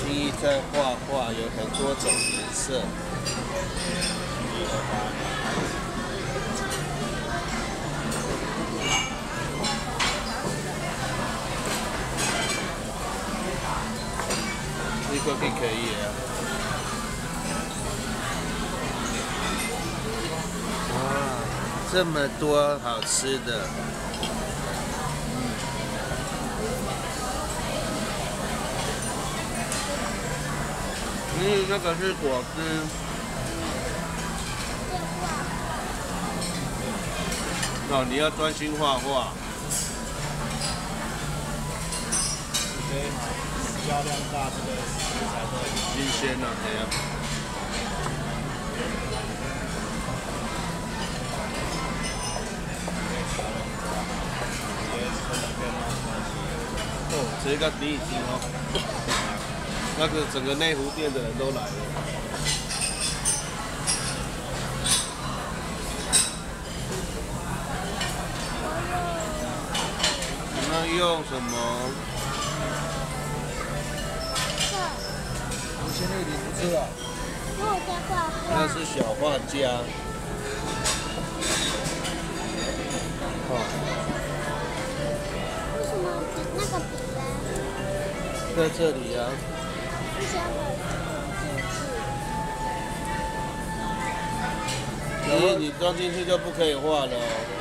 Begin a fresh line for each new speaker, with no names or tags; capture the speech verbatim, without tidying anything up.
轻易在画画，有很多种颜色。这个可以可以啊。哇，这么多好吃的。 嗯，那个是果汁。哦，你要专心画画。
可以买比较量大这个食材都很
新鲜了，对呀。哦，这个你已经哦。 那个整个内湖店的人都来了。那用什么？
你现在已经不吃了。
我在画画。
那是小画家。哦。
为什么笔那个笔呢？
在这里啊。
不想把进去。
咦，你装进去就不可以画了哦。